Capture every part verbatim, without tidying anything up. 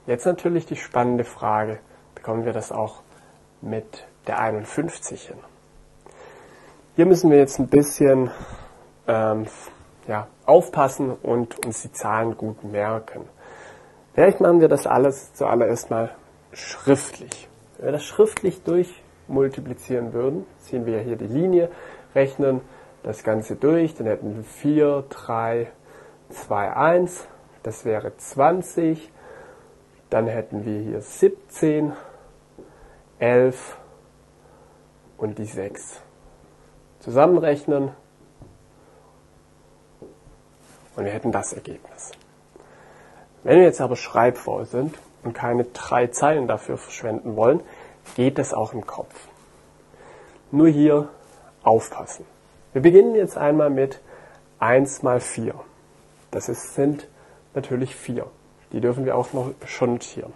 Jetzt natürlich die spannende Frage, bekommen wir das auch mit der einundfünfzig hin? Hier müssen wir jetzt ein bisschen ähm, ja, aufpassen und uns die Zahlen gut merken. Vielleicht machen wir das alles zuallererst mal schriftlich. Wenn wir das schriftlich durchmultiplizieren würden, ziehen wir hier die Linie, rechnen das Ganze durch, dann hätten wir vier, drei, zwei, eins, das wäre zwanzig, dann hätten wir hier siebzehn, elf und die sechs. Zusammenrechnen und wir hätten das Ergebnis. Wenn wir jetzt aber schreibfaul sind und keine drei Zeilen dafür verschwenden wollen, geht das auch im Kopf. Nur hier aufpassen. Wir beginnen jetzt einmal mit eins mal vier. Das ist, sind natürlich vier. Die dürfen wir auch noch schon notieren.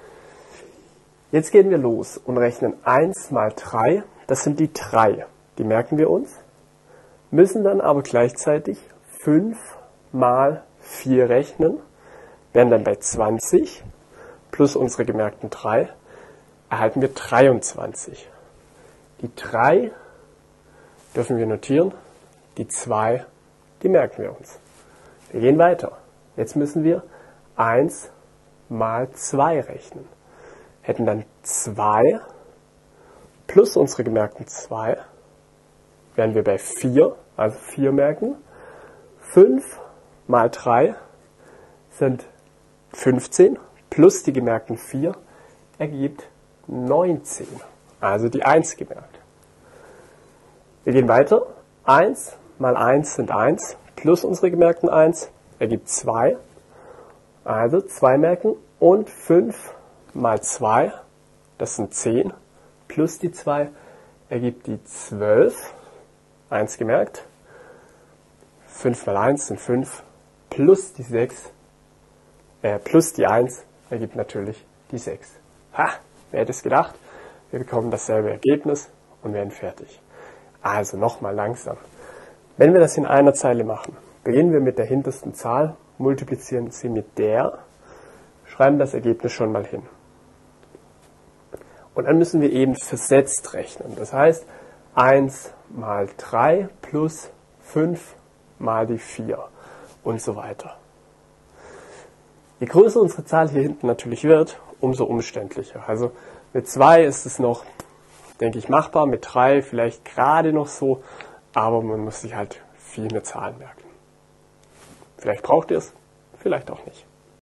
Jetzt gehen wir los und rechnen eins mal drei. Das sind die drei. Die merken wir uns. Müssen dann aber gleichzeitig fünf mal vier rechnen. Wären dann bei zwanzig. Plus unsere gemerkten drei. Erhalten wir dreiundzwanzig. Die drei dürfen wir notieren. Die zwei, die merken wir uns. Wir gehen weiter. Jetzt müssen wir eins mal zwei rechnen. Hätten dann zwei plus unsere gemerkten zwei, wären wir bei vier, also vier merken. fünf mal drei sind fünfzehn, plus die gemerkten vier ergibt neunzehn, also die eins gemerkt. Wir gehen weiter. eins mal eins sind eins, plus unsere gemerkten eins ergibt zwei, also zwei merken. Und fünf mal zwei, das sind zehn, plus die zwei ergibt die zwölf, eins gemerkt. fünf mal eins sind fünf, plus die sechs, äh, plus die eins ergibt natürlich die sechs. Ha, wer hätte es gedacht? Wir bekommen dasselbe Ergebnis und werden fertig. Also nochmal langsam. Wenn wir das in einer Zeile machen, beginnen wir mit der hintersten Zahl, multiplizieren sie mit der, schreiben das Ergebnis schon mal hin. Und dann müssen wir eben versetzt rechnen. Das heißt, eins mal drei plus fünf mal die vier und so weiter. Je größer unsere Zahl hier hinten natürlich wird, umso umständlicher. Also mit zwei ist es noch, denke ich, machbar, mit drei vielleicht gerade noch so, aber man muss sich halt viele Zahlen merken. Vielleicht braucht ihr es, vielleicht auch nicht.